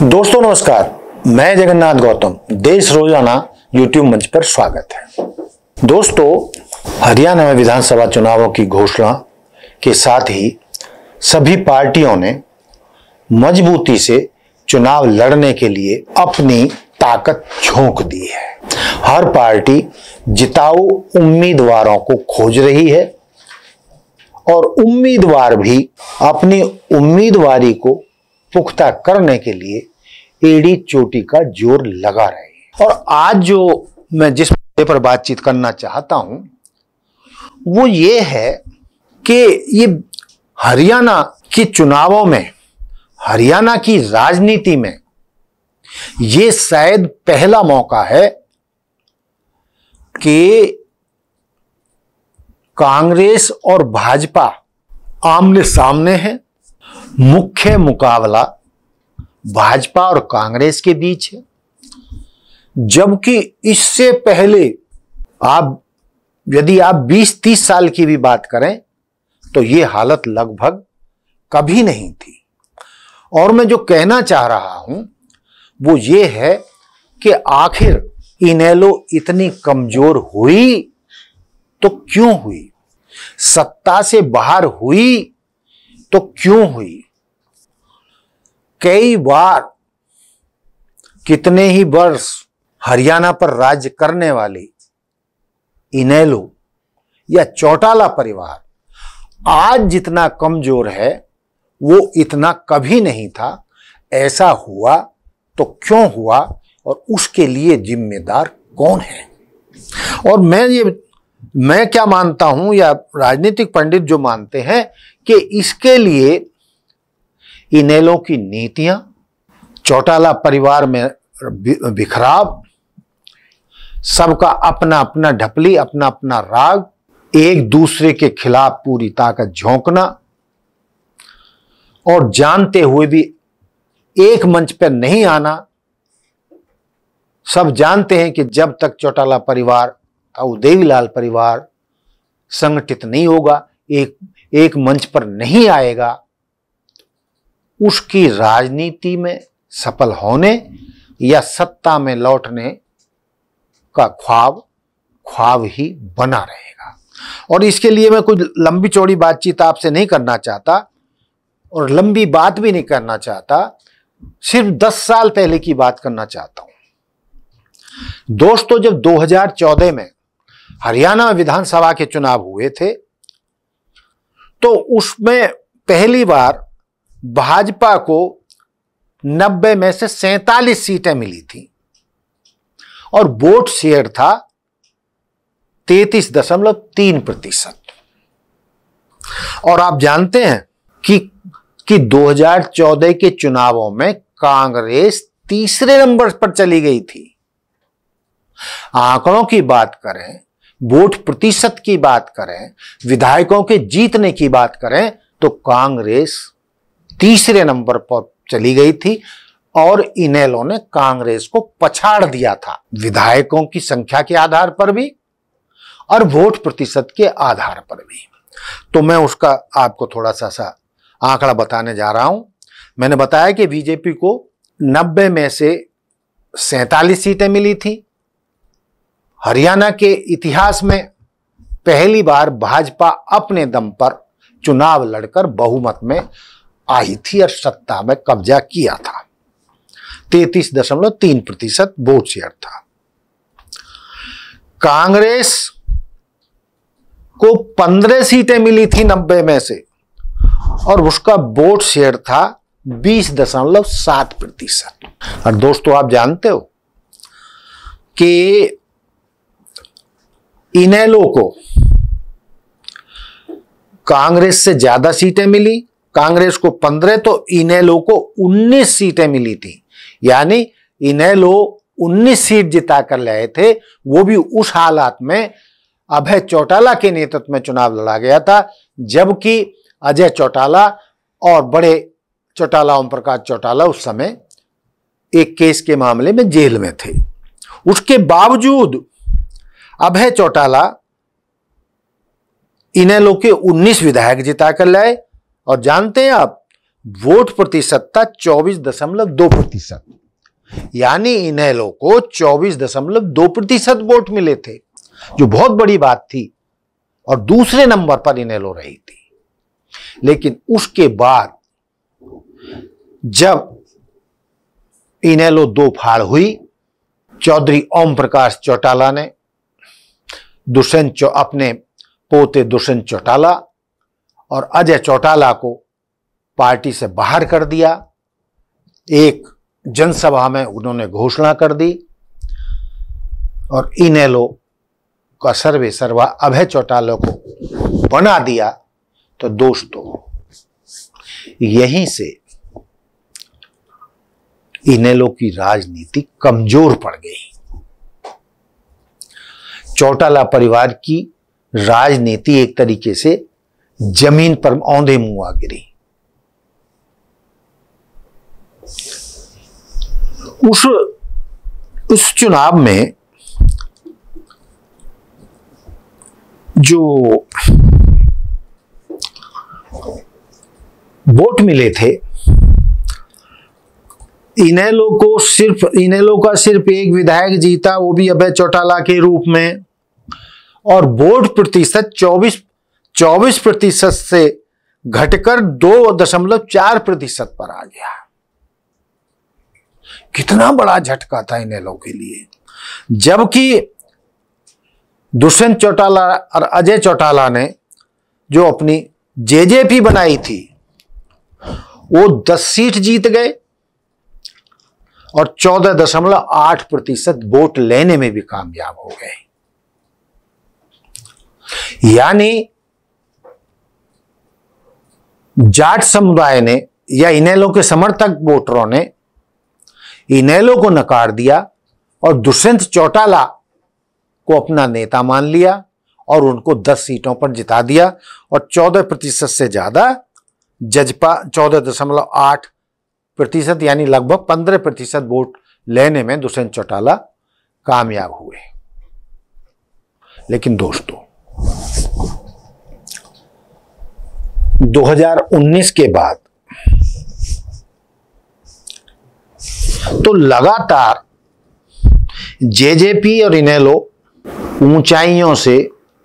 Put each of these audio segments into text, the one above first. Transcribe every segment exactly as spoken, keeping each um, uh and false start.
दोस्तों नमस्कार, मैं जगन्नाथ गौतम। देश रोजाना यूट्यूब मंच पर स्वागत है। दोस्तों, हरियाणा में विधानसभा चुनावों की घोषणा के साथ ही सभी पार्टियों ने मजबूती से चुनाव लड़ने के लिए अपनी ताकत झोंक दी है। हर पार्टी जिताऊ उम्मीदवारों को खोज रही है और उम्मीदवार भी अपनी उम्मीदवारी को पुख्ता करने के लिए एड़ी चोटी का जोर लगा रहे हैं। और आज जो मैं जिस मुद्दे पर बातचीत करना चाहता हूं वो ये है कि ये हरियाणा के चुनावों में, हरियाणा की राजनीति में ये शायद पहला मौका है कि कांग्रेस और भाजपा आमने सामने है। मुख्य मुकाबला भाजपा और कांग्रेस के बीच है, जबकि इससे पहले आप यदि आप बीस तीस साल की भी बात करें तो यह हालत लगभग कभी नहीं थी। और मैं जो कहना चाह रहा हूं वो ये है कि आखिर इनेलो इतनी कमजोर हुई तो क्यों हुई, सत्ता से बाहर हुई तो क्यों हुई। कई बार कितने ही वर्ष हरियाणा पर राज्य करने वाली इनेलो या चौटाला परिवार आज जितना कमजोर है वो इतना कभी नहीं था। ऐसा हुआ तो क्यों हुआ और उसके लिए जिम्मेदार कौन है। और मैं ये मैं क्या मानता हूं या राजनीतिक पंडित जो मानते हैं कि इसके लिए इनेलो की नीतियां, चौटाला परिवार में बिखराव, सबका अपना अपना ढपली, अपना अपना राग, एक दूसरे के खिलाफ पूरी ताकत झोंकना और जानते हुए भी एक मंच पर नहीं आना। सब जानते हैं कि जब तक चौटाला परिवार और देवीलाल परिवार संगठित नहीं होगा, एक एक मंच पर नहीं आएगा, उसकी राजनीति में सफल होने या सत्ता में लौटने का ख्वाब ख्वाब ही बना रहेगा। और इसके लिए मैं कुछ लंबी चौड़ी बातचीत आपसे नहीं करना चाहता और लंबी बात भी नहीं करना चाहता, सिर्फ दस साल पहले की बात करना चाहता हूं। दोस्तों, जब दो हज़ार चौदह में हरियाणा विधानसभा के चुनाव हुए थे तो उसमें पहली बार भाजपा को नब्बे में से सैंतालीस सीटें मिली थी और वोट शेयर था तैंतीस दशमलव तीन प्रतिशत। और आप जानते हैं कि कि दो हज़ार चौदह के चुनावों में कांग्रेस तीसरे नंबर पर चली गई थी। आंकड़ों की बात करें, वोट प्रतिशत की बात करें, विधायकों के जीतने की बात करें तो कांग्रेस तीसरे नंबर पर चली गई थी और इनेलो ने कांग्रेस को पछाड़ दिया था, विधायकों की संख्या के आधार पर भी और वोट प्रतिशत के आधार पर भी। तो मैं उसका आपको थोड़ा सा सा आंकड़ा बताने जा रहा हूं। मैंने बताया कि बीजेपी को नब्बे में से सैंतालीस सीटें मिली थी। हरियाणा के इतिहास में पहली बार भाजपा अपने दम पर चुनाव लड़कर बहुमत में आई थी और सत्ता में कब्जा किया था। तैंतीस दशमलव तीन प्रतिशत वोट शेयर था। कांग्रेस को पंद्रह सीटें मिली थी नब्बे में से और उसका वोट शेयर था बीस दशमलव सात प्रतिशत। और दोस्तों, आप जानते हो कि इनेलो को कांग्रेस से ज्यादा सीटें मिली। कांग्रेस को पंद्रह तो इनेलो को उन्नीस सीटें मिली थी, यानी इनेलो उन्नीस सीट जिता कर लाए थे। वो भी उस हालात में अभय चौटाला के नेतृत्व में चुनाव लड़ा गया था, जबकि अजय चौटाला और बड़े चौटाला ओम प्रकाश चौटाला उस समय एक केस के मामले में जेल में थे। उसके बावजूद अभय चौटाला इनेलो के उन्नीस विधायक जिता कर लाए। और जानते हैं आप, वोट प्रतिशत था चौबीस दशमलव दो प्रतिशत, यानी इनेलो को चौबीस दशमलव दो प्रतिशत वोट मिले थे, जो बहुत बड़ी बात थी, और दूसरे नंबर पर इनेलो रही थी। लेकिन उसके बाद जब इनेलो दो फाड़ हुई, चौधरी ओम प्रकाश चौटाला ने दुष्यंत अपने पोते दुष्यंत चौटाला और अजय चौटाला को पार्टी से बाहर कर दिया। एक जनसभा में उन्होंने घोषणा कर दी और इनेलो का सर्वे सर्वा अभय चौटाला को बना दिया। तो दोस्तों, यहीं से इनेलो की राजनीति कमजोर पड़ गई। चौटाला परिवार की राजनीति एक तरीके से जमीन पर औंधे मुंह आ गिरी। उस उस चुनाव में जो वोट मिले थे, इनेलो को सिर्फ इनेलो का सिर्फ एक विधायक जीता, वो भी अभय चौटाला के रूप में, और वोट प्रतिशत चौबीस चौबीस प्रतिशत से घटकर दो दशमलव चार प्रतिशत पर आ गया। कितना बड़ा झटका था इनेलो के लिए। जबकि दुष्यंत चौटाला और अजय चौटाला ने जो अपनी जेजेपी बनाई थी, वो दस सीट जीत गए और चौदह दशमलव आठ प्रतिशत वोट लेने में भी कामयाब हो गए। यानी जाट समुदाय ने या इनेलो के समर्थक वोटरों ने इनेलो को नकार दिया और दुष्यंत चौटाला को अपना नेता मान लिया और उनको दस सीटों पर जिता दिया। और चौदह प्रतिशत से ज्यादा जजपा चौदह दशमलव आठ प्रतिशत यानी लगभग पंद्रह प्रतिशत वोट लेने में दुष्यंत चौटाला कामयाब हुए। लेकिन दोस्तों, दो हज़ार उन्नीस के बाद तो लगातार जेजेपी और इनेलो ऊंचाइयों से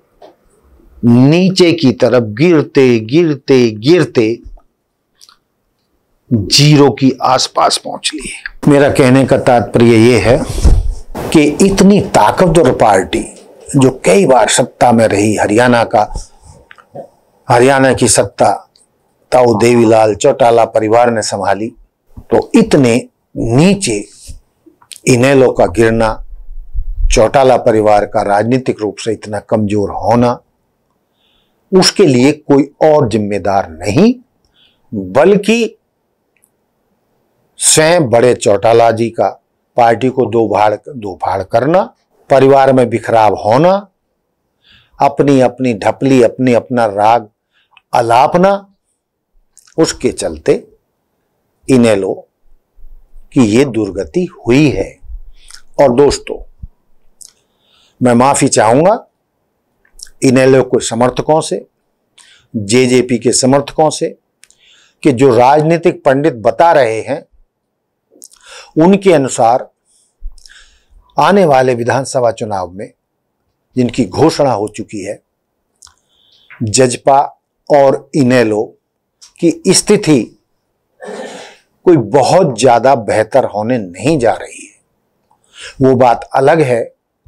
नीचे की तरफ गिरते गिरते गिरते जीरो की आसपास पहुंच लिए। मेरा कहने का तात्पर्य यह है कि इतनी ताकतवर पार्टी जो कई बार सत्ता में रही, हरियाणा का हरियाणा की सत्ता ताऊ देवीलाल चौटाला परिवार ने संभाली, तो इतने नीचे इनेलो का गिरना, चौटाला परिवार का राजनीतिक रूप से इतना कमजोर होना, उसके लिए कोई और जिम्मेदार नहीं बल्कि स्वयं बड़े चौटाला जी का पार्टी को दो भाड़ दो भाड़ करना, परिवार में बिखराव होना, अपनी अपनी ढपली अपनी अपना राग अलापना, उसके चलते इनेलो की ये दुर्गति हुई है। और दोस्तों, मैं माफी चाहूंगा इनेलो के समर्थकों से, जेजेपी के समर्थकों से, कि जो राजनीतिक पंडित बता रहे हैं उनके अनुसार आने वाले विधानसभा चुनाव में, जिनकी घोषणा हो चुकी है, जजपा और इनेलो की स्थिति कोई बहुत ज्यादा बेहतर होने नहीं जा रही है। वो बात अलग है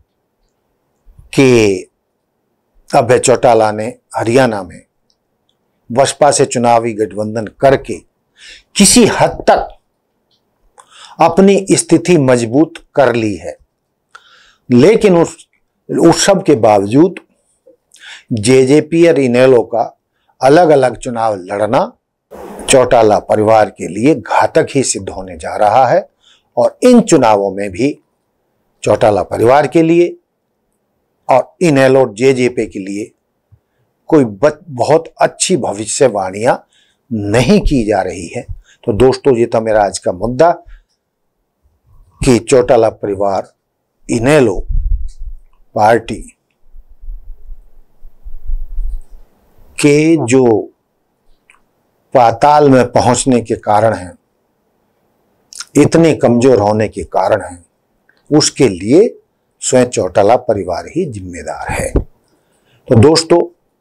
कि अभय चौटाला ने हरियाणा में बसपा से चुनावी गठबंधन करके किसी हद तक अपनी स्थिति मजबूत कर ली है, लेकिन उस उस सब के बावजूद जेजेपी और इनेलो का अलग अलग चुनाव लड़ना चौटाला परिवार के लिए घातक ही सिद्ध होने जा रहा है। और इन चुनावों में भी चौटाला परिवार के लिए और इनेलो जेजेपी के लिए कोई बहुत अच्छी भविष्यवाणियां नहीं की जा रही है। तो दोस्तों, ये था मेरा आज का मुद्दा कि चौटाला परिवार इनेलो पार्टी के जो पाताल में पहुंचने के कारण हैं, इतने कमजोर होने के कारण हैं, उसके लिए स्वयं चौटाला परिवार ही जिम्मेदार है। तो दोस्तों,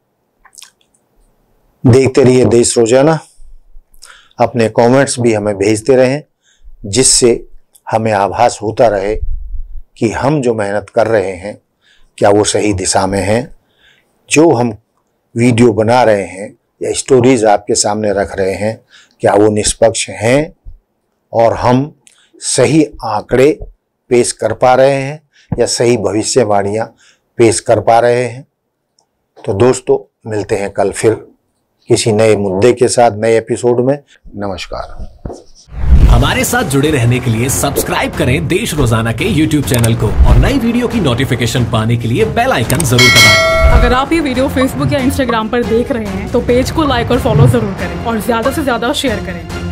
देखते रहिए देश रोजाना, अपने कमेंट्स भी हमें भेजते रहें, जिससे हमें आभास होता रहे कि हम जो मेहनत कर रहे हैं क्या वो सही दिशा में है। जो हम वीडियो बना रहे हैं या स्टोरीज आपके सामने रख रहे हैं क्या वो निष्पक्ष हैं और हम सही आंकड़े पेश कर पा रहे हैं या सही भविष्यवाणियां पेश कर पा रहे हैं। तो दोस्तों, मिलते हैं कल फिर किसी नए मुद्दे के साथ नए एपिसोड में। नमस्कार। हमारे साथ जुड़े रहने के लिए सब्सक्राइब करें देश रोजाना के यूट्यूब चैनल को और नई वीडियो की नोटिफिकेशन पाने के लिए बेल आइकन जरूर दबाएं। अगर आप ये वीडियो फेसबुक या इंस्टाग्राम पर देख रहे हैं तो पेज को लाइक और फॉलो जरूर करें और ज्यादा से ज्यादा शेयर करें।